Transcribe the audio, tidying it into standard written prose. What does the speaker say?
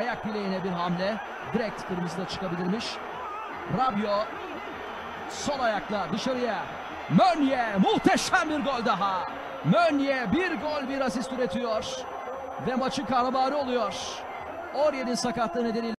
ayak bileğine bir hamle. Direkt kırmızıda çıkabilirmiş. Rabiot sol ayakla dışarıya. Meunier muhteşem bir gol daha. Meunier bir gol bir asist üretiyor. Ve maçın kahramanı oluyor. Aurier'in sakatlığı nedeniyle